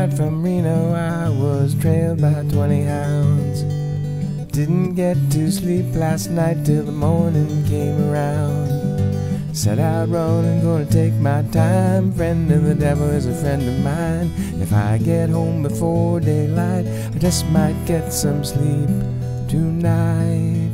ride from Reno, I was trailed by 20 hounds. Didn't get to sleep last night till the morning came around. Set out running, gonna take my time. Friend of the devil is a friend of mine. If I get home before daylight, I just might get some sleep tonight.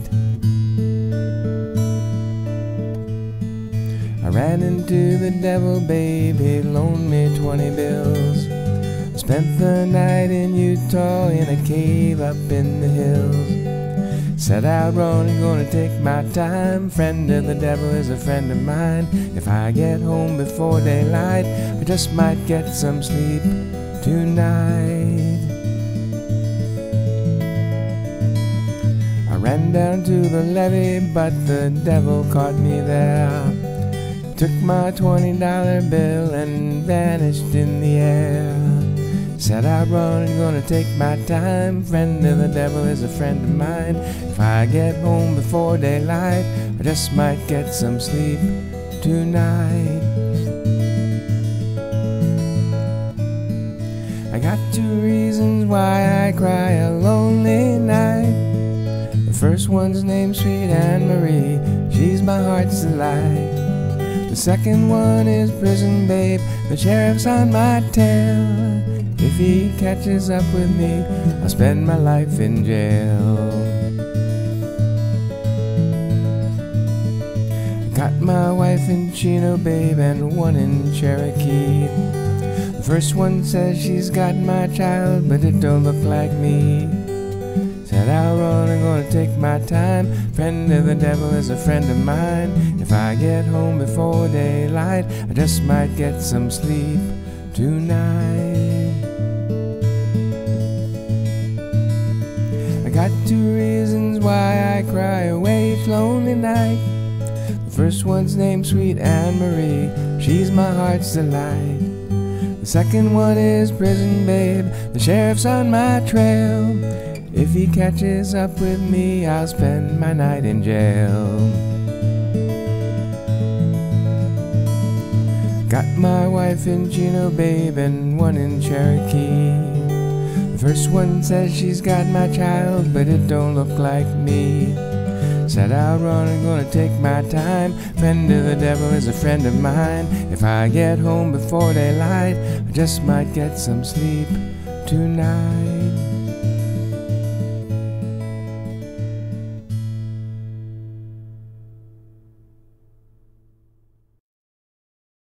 I ran into the devil, babe, he loaned me 20 bills. Spent the night in Utah in a cave up in the hills. Set out running, gonna take my time. Friend of the devil is a friend of mine. If I get home before daylight, I just might get some sleep tonight. I ran down to the levee, but the devil caught me there. Took my $20 bill and vanished in the air. Set out running, gonna take my time. Friend of the devil is a friend of mine. If I get home before daylight, I just might get some sleep tonight. I got 2 reasons why I cry a lonely night. The first one's named Sweet Anne Marie, she's my heart's delight. The second one is prison, babe, the sheriff's on my tail. If he catches up with me, I'll spend my life in jail. Got my wife in Chino, babe, and one in Cherokee. The first one says she's got my child, but it don't look like me. Said I'll run and gonna take my time. Friend of the devil is a friend of mine. If I get home before daylight, I just might get some sleep tonight. I got 2 reasons why I cry away each lonely night. The first one's named Sweet Anne Marie, she's my heart's delight. The second one is prison, babe, the sheriff's on my trail. If he catches up with me, I'll spend my night in jail. Got my wife in Chino, babe, and one in Cherokee. The first one says she's got my child, but it don't look like me. Said I'll run and gonna take my time. Friend of the devil is a friend of mine. If I get home before daylight, I just might get some sleep tonight.